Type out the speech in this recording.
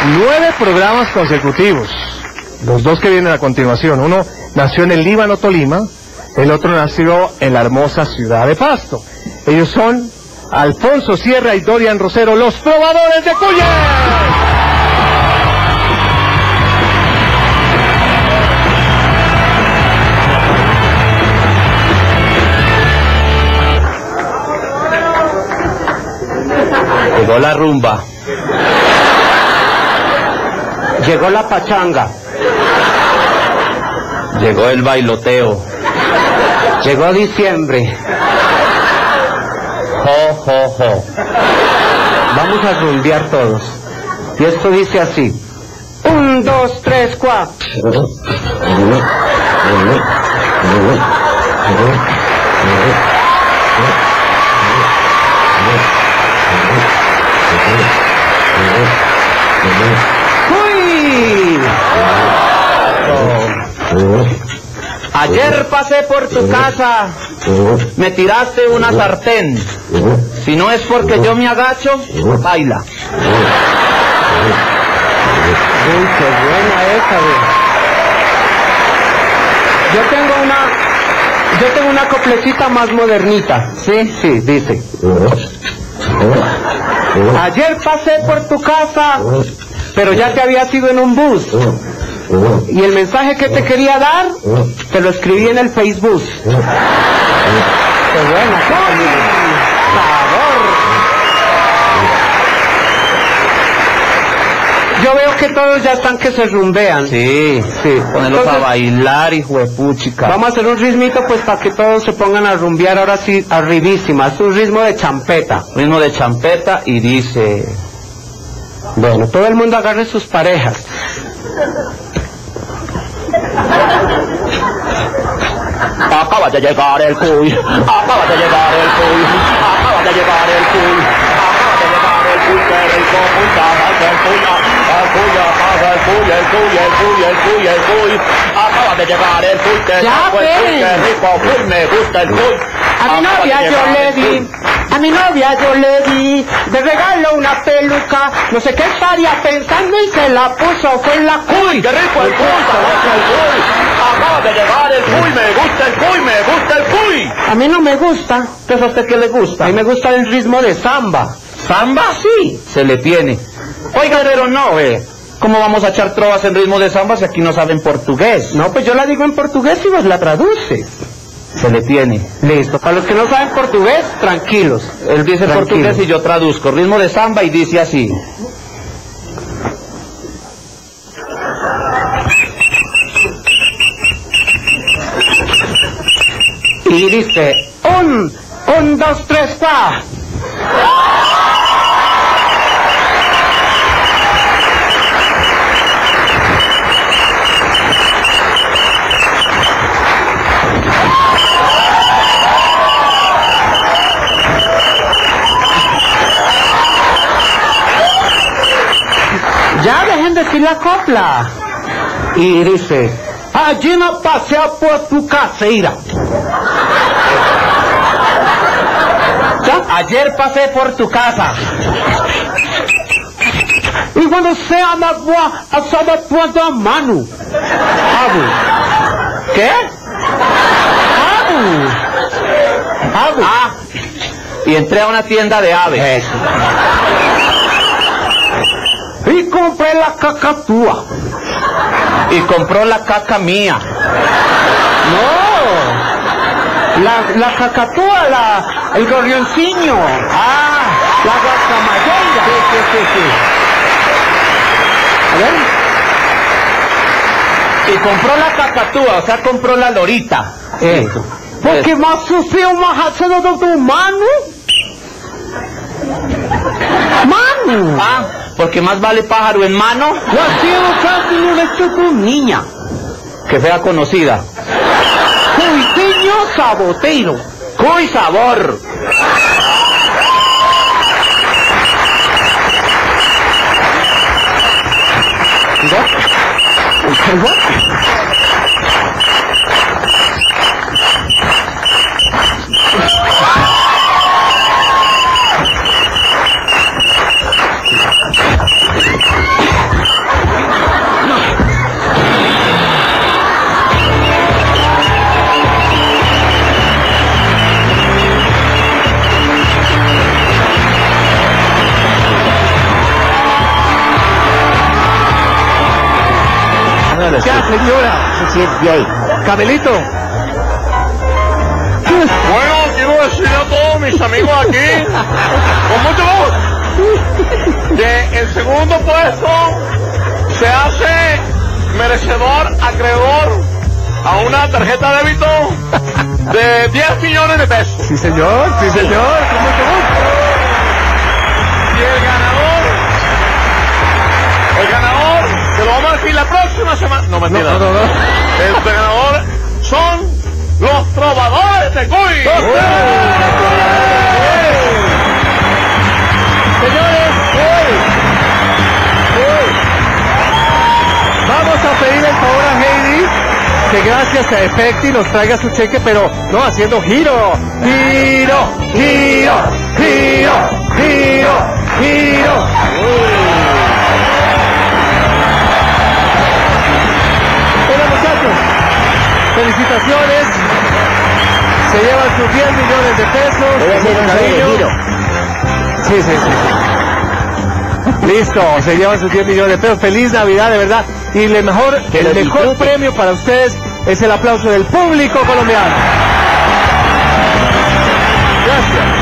9 programas consecutivos. Los dos que vienen a continuación. Uno nació en el Líbano, Tolima. El otro nació en la hermosa ciudad de Pasto. Ellos son Alfonso Sierra y Dorian Rosero, los Trovadores de Cuye. Llegó la rumba. Llegó la pachanga. Llegó el bailoteo. Llegó diciembre. Jo, jo, jo. Vamos a rumbear todos. Y esto dice así. 1, 2, 3, 4. ¡Uy! Ayer pasé por tu casa, me tiraste una sartén. Si no es porque yo me agacho, baila. Uy, qué buena esa, Yo tengo una coplecita más modernita. Sí, dice. Ayer pasé por tu casa, pero ya te había ido en un bus. Y el mensaje que te quería dar, te lo escribí en el Facebook. ¡Qué buena! ¡Sabor! Yo veo que todos ya están que se rumbean. Sí, ponerlos a bailar, hijo de puchica. Vamos a hacer un ritmito pues para que todos se pongan a rumbear ahora sí, arribísima. Es un ritmo de champeta. Ritmo de champeta y dice... Bueno, todo el mundo agarre sus parejas. Acaba de llegar el cuy, acaba de llegar el cuy, acaba de llegar el cuy, acaba de llegar el cuy, que rico el cuy, acaba de llegar el cuy, que rico cuy, me gusta el cuy. A mi novia yo le di de regalo una peluca, no sé qué estaría pensando y se la puso, fue en la cuy. ¡Qué rico el cuy! Acaba de llegar el cuy, me gusta el cuy. A mí no me gusta. ¿Pero a usted qué le gusta? A mí me gusta el ritmo de samba. ¿Samba? Sí. Se le tiene. Oiga, pero no, ¿cómo vamos a echar trovas en ritmo de samba si aquí no saben portugués? No, pues yo la digo en portugués y vos la traduces. Se le tiene. Listo. Para los que no saben portugués, tranquilos. Él dice portugués y yo traduzco. Ritmo de samba y dice así. Y dice, 1, 2, 3, 4. Ya dejen de decir la copla. Y dice, allí no pasea por tu caseira. ¿Ya? Ayer pasé por tu casa. Y cuando sea la agua, asaba tu mano. ¿Qué? Abu. Ah, y entré a una tienda de aves. Y compré la cacatúa. Y compró la caca mía. No. La cacatúa, el gorrioncillo. Ah, la guacamayeira. Sí. A ver. Y compró la cacatúa, o sea, compró la lorita. Eso. Porque más sufrió más haciendo de tu mano. Mano. Ah, porque más vale pájaro en mano. Yo quiero casi un hecho con niña. Que sea conocida. Cuiseño saboteiro. Cuy sabor. señora. Eso sí es gay. Cabelito. Bueno, quiero decirle a todos mis amigos aquí, con mucho gusto, que el segundo puesto se hace merecedor, acreedor a una tarjeta de débito de 10 millones de pesos. Sí, señor, con mucho gusto. Y el ganador, que lo vamos a decir la próxima semana. No, mentira. No. El ganador son los trovadores de Cuy. Señores, vamos a pedir el favor a Heidi que gracias a Efecti nos traiga su cheque, pero no haciendo giro. Bueno, muchachos, felicitaciones. Se llevan sus 10 millones de pesos. Voy a hacer un giro. Sí. Listo, se llevan sus 10 millones de pesos. Feliz Navidad, de verdad. Y el mejor premio para ustedes es el aplauso del público colombiano. Gracias.